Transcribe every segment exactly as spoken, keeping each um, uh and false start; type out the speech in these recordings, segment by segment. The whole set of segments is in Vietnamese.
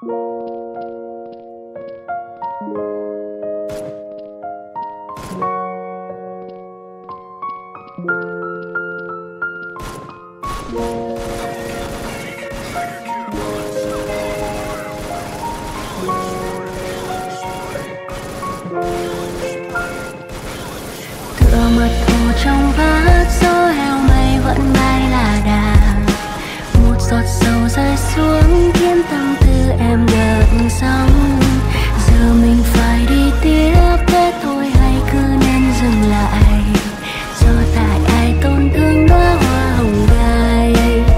Tựa mật hồ trong vắt gió heo mây vẫn bay là đà, một giọt sầu rơi xuống khiến tâm tư em gợn sóng. Giờ mình phải đi tiếp thế thôi hay cứ nên dừng lại, do tại ai tổn thương đóa hoa hồng gai.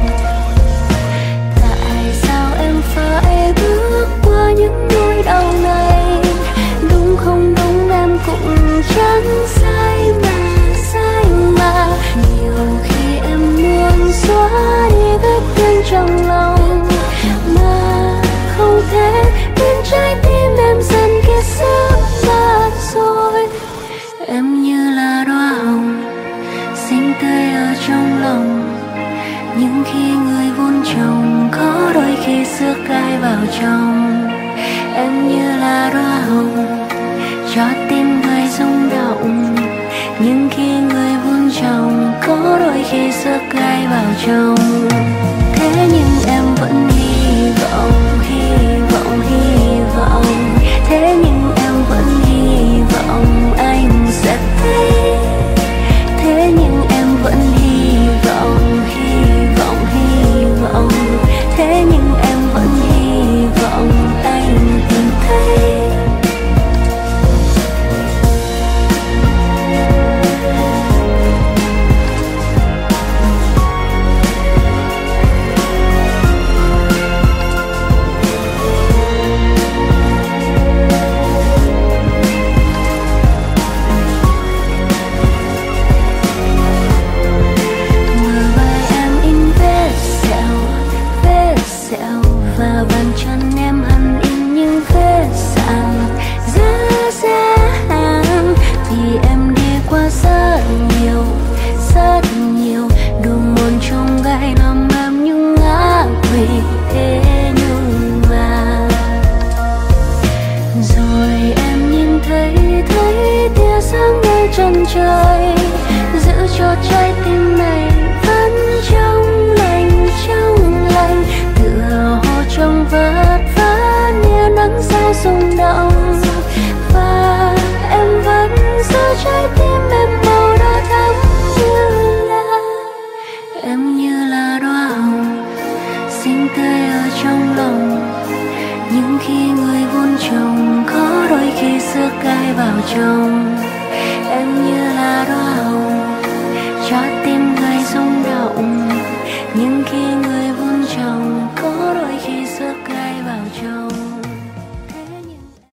Tại sao em phải bước qua những nỗi đau này, đúng không đúng em cũng chẳng sai mà, sai mà. Nhiều khi em muốn xóa đi vết thương trong lòng mà không thể, khiến trái tim em dần kiệt sức mất rồi. Em như là đóa hồng xinh tươi ở trong lòng, nhưng khi người vun trồng có đôi khi xước gai vào trong. Em như là đóa hồng cho tim người rung động, nhưng khi người vun trồng có đôi khi xước gai vào trong. Thế nhưng em vẫn hy vọng, hy vọng, hy vọng. Thế nhưng em vẫn hy vọng anh sẽ thấy. Thế nhưng em vẫn hy vọng, hy vọng, hy vọng. Thế nhưng em vẫn hy vọng anh tìm thấy. Chân trời giữ cho trái tim này vẫn trong lành, trong lành. Tựa hồ trong vất vả nia nắng sao rung động, và em vẫn giữ trái tim em màu đỏ thắm như là. Em như là đóa hồng xinh tươi ở trong lòng, nhưng khi người vun trồng có đôi khi xước gai vào trong.